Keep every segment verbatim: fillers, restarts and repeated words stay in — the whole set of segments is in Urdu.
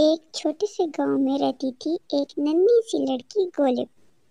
ایک چھوٹے سے گاؤں میں رہتی تھی ایک ننھی سی لڑکی گولب،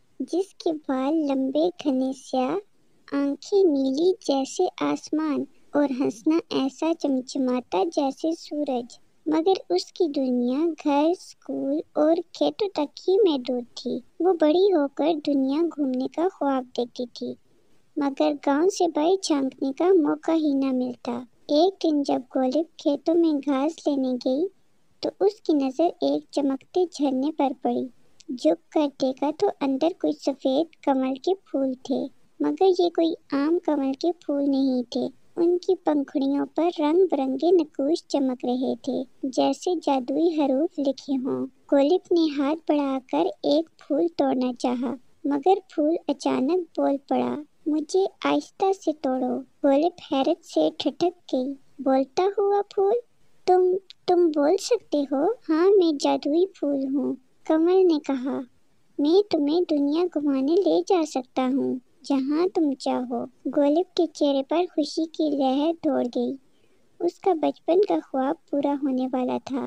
جس کے بال لمبے گھنے سیاہ، آنکھیں نیلی جیسے آسمان اور ہنسنا ایسا چمچماتا جیسے سورج۔ مگر اس کی دنیا گھر، اسکول اور کھیتوں تک ہی محدود تھی۔ وہ بڑی ہو کر دنیا گھومنے کا خواب دیکھتی تھی، مگر گاؤں سے باہر جھانکنے کا موقع ہی نہ ملتا۔ ایک دن جب گولب کھیتوں میں گھاس لینے گئی تو اس کی نظر ایک چمکتے جھرنے پر پڑی۔ جھک کر دیکھا تو اندر کچھ سفید کمل کے پھول تھے، مگر یہ کوئی عام کمل کے پھول نہیں تھے۔ ان کی پنکھڑیوں پر رنگ برنگے نقوش چمک رہے تھے، جیسے جادوئی حروف لکھے ہوں۔ گولب نے ہاتھ بڑھا کر ایک پھول توڑنا چاہا، مگر پھول اچانک بول پڑا، مجھے آہستہ سے توڑو۔ گولب حیرت سے ٹھٹک گئی، بولتا ہوا پھول، تم تم بول سکتے ہو؟ ہاں، میں جادوئی پھول ہوں، کمل نے کہا۔ میں تمہیں دنیا گھمانے لے جا سکتا ہوں، جہاں تم چاہو۔ گولب کے چہرے پر خوشی کی لہر دوڑ گئی۔ اس کا بچپن کا خواب پورا ہونے والا تھا۔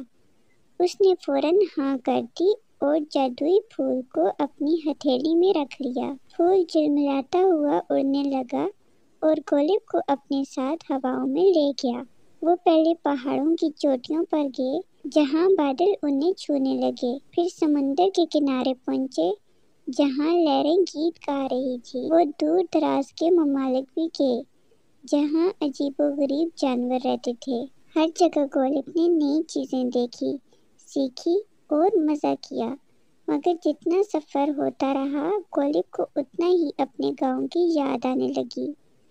اس نے فوراً ہاں کر دی اور جادوئی پھول کو اپنی ہتھیلی میں رکھ لیا۔ پھول جھلملاتا ہوا اڑنے لگا اور گولب کو اپنے ساتھ ہواؤں میں لے گیا۔ وہ پہلے پہاڑوں کی چوٹیوں پر گئے، جہاں بادل انہیں چھونے لگے۔ پھر سمندر کے کنارے پہنچے، جہاں لہریں گیت گا رہی تھیں۔ وہ دور دراز کے ممالک بھی گئے، جہاں عجیب و غریب جانور رہتے تھے۔ ہر جگہ گولب نے نئی چیزیں دیکھی، سیکھی اور مزہ کیا۔ مگر جتنا سفر ہوتا رہا، گولب کو اتنا ہی اپنے گاؤں کی یاد آنے لگی،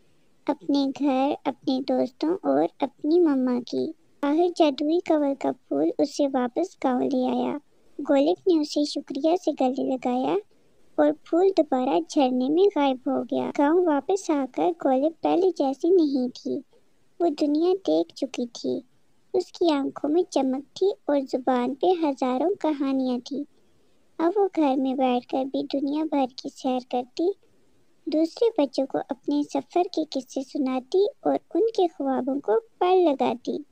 اپنے گھر، اپنے دوستوں اور اپنی ماں کی۔ آخر جادوئی کنول کا پھول اسے واپس گاؤں لے آیا۔ گولب نے اسے شکریہ سے گلے لگایا اور پھول دوبارہ جھرنے میں غائب ہو گیا۔ گاؤں واپس آ کر گولب پہلے جیسی نہیں تھی۔ وہ دنیا دیکھ چکی تھی، اس کی آنکھوں میں چمک تھی اور زبان پہ ہزاروں کہانیاں تھیں۔ اب وہ گھر میں بیٹھ کر بھی دنیا بھر کی سیر کرتی، دوسرے بچوں کو اپنے سفر کے قصے سناتی اور ان کے خوابوں کو پل لگاتی۔